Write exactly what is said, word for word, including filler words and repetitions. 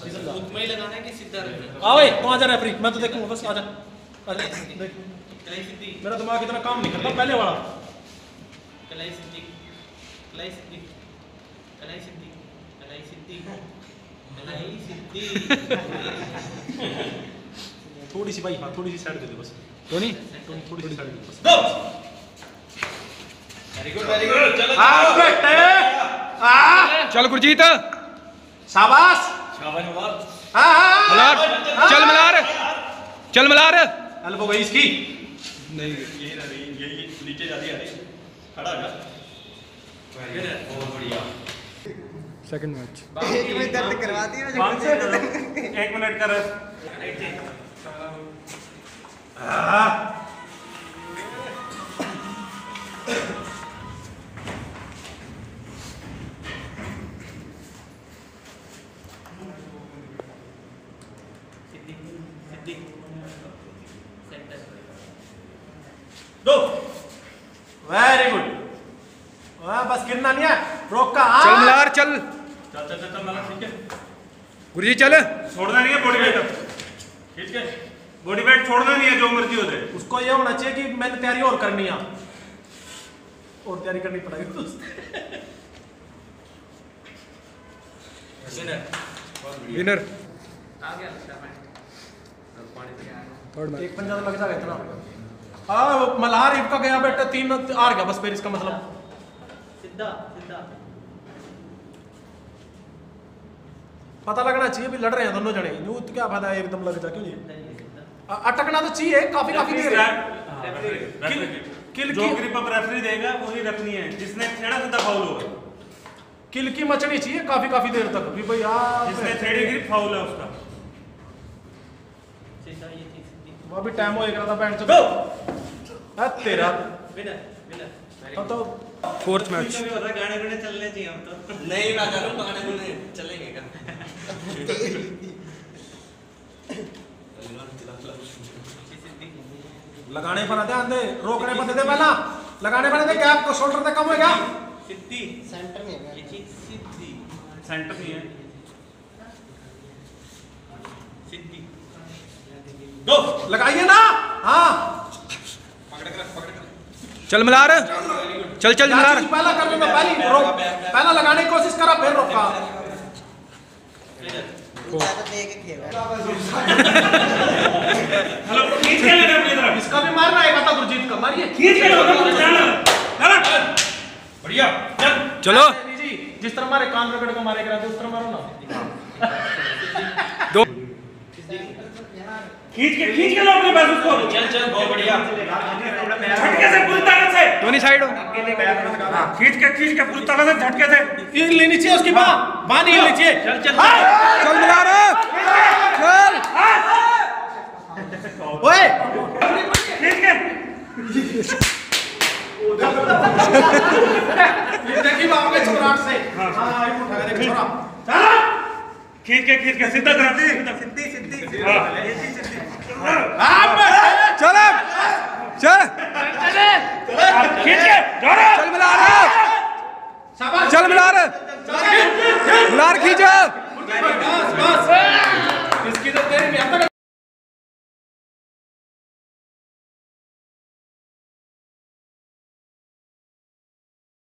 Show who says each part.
Speaker 1: Season का
Speaker 2: मुकम्मल लगाना है कि सीधा रखना है?
Speaker 1: आ भाई तू आजा रेफरी, मैं तो देखूंगा बस, आजा आजा देख।
Speaker 2: कलाई सीधी,
Speaker 1: मेरा दिमाग इतना काम नहीं करता पहले वाला।
Speaker 2: कलाई सीधी, कलाई सीधी, कलाई सीधी, कलाई सीधी, कलाई सीधी।
Speaker 1: थोड़ी सी भाई, हाँ थोड़ी सी साइड दे दे बस।
Speaker 3: टोनी
Speaker 1: थोड़ी सी साइड दे बस।
Speaker 2: Go. Very good, very good. चलो
Speaker 1: आ बेटे आ
Speaker 3: चल गुरजीत,
Speaker 1: शाबाश
Speaker 2: शाबाश शाबाश।
Speaker 1: हाँ हाँ
Speaker 3: मलार चल, मलार चल, मलार
Speaker 1: एल्बो गई इसकी।
Speaker 3: नहीं
Speaker 2: यही रही, यही नीचे जा रही है, खड़ा हो जा। बहुत बढ़िया।
Speaker 3: सेकंड मैच
Speaker 4: में दर्द करवा दिया
Speaker 1: पाँच से एक मिनट का रेस्ट।
Speaker 2: सीधी, सीधी, सेंटर।
Speaker 1: Go very good. वाह बस गिरना नहीं है, रोक का।
Speaker 3: चल मलार चल,
Speaker 1: चल चल चल मला ठीक है।
Speaker 3: गुरजीत चल,
Speaker 1: छोड़ना नहीं है बॉडी वेट, ठीक है बॉडी वेट छोड़ना नहीं है, जो मर्जी हो जाए। उसको ये होना चाहिए कि मैंने तैयारी और करनी है, और तैयारी करनी पड़ेगी।
Speaker 3: विनर
Speaker 2: आ गया
Speaker 3: थर्ड मैच।
Speaker 1: एक पंजा तो लग जाएगा इतना। हाँ मल्हार इनका गया बेटा, तीन हार गया बस, फिर इसका मतलब
Speaker 2: सीधा, सीधा।
Speaker 1: पता लगना चाहिए भी लड़ रहे हैं दोनों जने, यूं तो क्या फायदा है एकदम लग जा, क्यों नहीं
Speaker 2: नहीं, सीधा।
Speaker 1: अ- अटकना तो चाहिए, काफी काफी देर है। किल किल
Speaker 5: जो
Speaker 1: की
Speaker 5: ग्रिप अप रेफरी देगा वही रखनी है, जिसने छेड़ा सीधा फाउल होगा,
Speaker 1: किल की मचनी चाहिए काफी काफी देर तक भी भाई यार।
Speaker 5: जिसने छेड़ी ग्रिप फाउल है उसका।
Speaker 2: सीधा, ये चीज सीधी।
Speaker 1: वो अभी टाइम हो गया था बैंड चलो तेरा।
Speaker 2: Winner, winner.
Speaker 1: अब तो
Speaker 3: फोर्थ मैच
Speaker 2: भी होता है, गाने गुने चलने चाहिए हम तो।
Speaker 4: नहीं मैं कह रहा हूँ गाने गुने चलेंगे क्या?
Speaker 1: लगाने पर ध्यान दे, रोकने पर दे पहला, लगाने पर दे, गैप को शोल्डर तक कम हो गया।
Speaker 2: सीधी,
Speaker 4: सेंटर में है
Speaker 2: ये चीज सीधी,
Speaker 5: सेंटर नहीं है।
Speaker 2: सीधी।
Speaker 1: गो लगाइए ना। हाँ
Speaker 3: चल मलार चल, चल
Speaker 1: यार
Speaker 3: मलार
Speaker 1: चीज पहला करने में पहली रोक, पहला लगाने की कोशिश करा फिर रोका।
Speaker 4: ज्यादा दे के खेल रहा
Speaker 5: हेलो, खींच के लेना अपनी तरफ,
Speaker 1: इसका भी मारना है था गुरजीत का, मारिए
Speaker 5: खींच के लो।
Speaker 1: बढ़िया चल
Speaker 3: चलो।
Speaker 1: जी जिस तरह हमारे कान रगड़ को मारे कराते उस तरह मारो ना।
Speaker 3: दो
Speaker 5: खींच के खींच के लो अपने पास उसको।
Speaker 2: चल चल, बहुत बढ़िया।
Speaker 5: झटके से पूरी ताकत से।
Speaker 3: टोनी साइड हो।
Speaker 5: हाँ, खींच के खींच के पूरी ताकत से झटके से।
Speaker 1: ये लेनी चाहिए उसकी बाँ, बाँ नहीं लेनी चाहिए।
Speaker 2: चल चल
Speaker 3: चल मलार चल।
Speaker 1: ओए
Speaker 5: खींच के
Speaker 1: ये देखिए बाबू के छोराट से। हाँ ये उठा के देख छोरा।
Speaker 5: चलो, खींच के खींच के सीधा कर दी।
Speaker 4: सिद्धि सिद्धि
Speaker 5: हाँ।
Speaker 3: चल चल
Speaker 5: खींच के जोरो।
Speaker 3: चल मलार
Speaker 1: शाबाश
Speaker 3: चल मलार मलार खींच।
Speaker 1: बस बस